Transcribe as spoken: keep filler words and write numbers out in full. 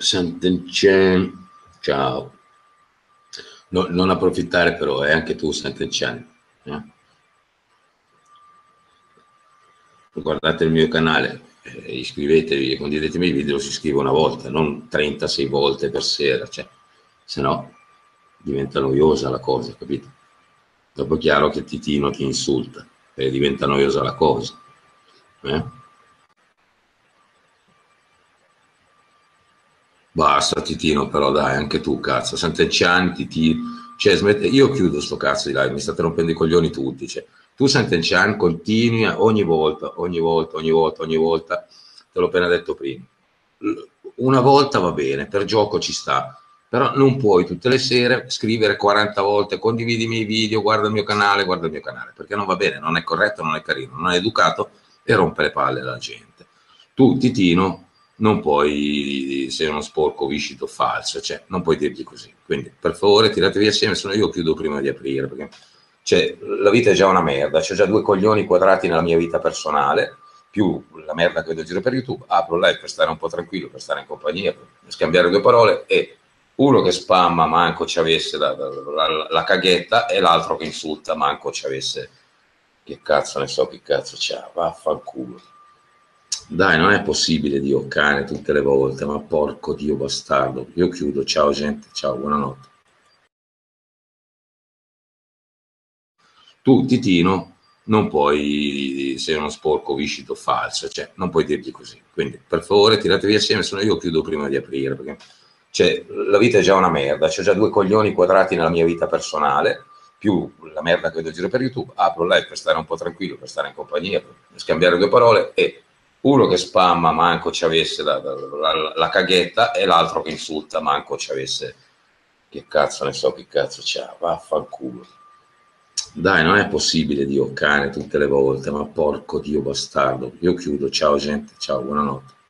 Sant'Encen, ciao. No, non approfittare però, eh, anche tu Sant'Encen. Eh? Guardate il mio canale, eh, iscrivetevi e condividetemi i video, si scrive una volta, non trentasei volte per sera, cioè, se no diventa noiosa la cosa, capito? Dopo è chiaro che Titino ti insulta e diventa noiosa la cosa. Eh? Basta Titino però dai, anche tu cazzo, Sant'Enchan, Titino, cioè smette, io chiudo sto cazzo di live, mi state rompendo i coglioni tutti, cioè, tu Sant'Enchan continui a, ogni volta, ogni volta, ogni volta, ogni volta, te l'ho appena detto prima, una volta va bene, per gioco ci sta, però non puoi tutte le sere scrivere quaranta volte condividi i miei video, guarda il mio canale, guarda il mio canale, perché non va bene, non è corretto, non è carino, non è educato e rompe le palle alla gente. Tu Titino non puoi, sei uno sporco viscito falso, cioè non puoi dirgli così, quindi per favore tiratevi assieme, se no io chiudo prima di aprire, perché cioè, la vita è già una merda, c'ho già due coglioni quadrati nella mia vita personale, più la merda che vedo in giro per YouTube, apro live per stare un po' tranquillo, per stare in compagnia, per scambiare due parole, e uno che spamma manco ci avesse la, la, la, la caghetta e l'altro che insulta manco ci avesse, che cazzo ne so, che cazzo c'ha, vaffanculo. Dai, non è possibile, Dio cane, tutte le volte, ma porco Dio bastardo. Io chiudo, ciao gente, ciao, buonanotte. Tu, Titino, non puoi, sei uno sporco viscito falso, cioè non puoi dirgli così. Quindi, per favore, tiratevi assieme, se no io chiudo prima di aprire, perché cioè, la vita è già una merda, c'ho già due coglioni quadrati nella mia vita personale, più la merda che vedo in giro per YouTube, apro live per stare un po' tranquillo, per stare in compagnia, per scambiare due parole, e uno che spamma manco ci avesse la, la, la, la caghetta e l'altro che insulta manco ci avesse, che cazzo ne so, che cazzo c'ha, vaffanculo. Dai, non è possibile, Dio cane, tutte le volte, ma porco Dio bastardo. Io chiudo, ciao gente, ciao, buonanotte.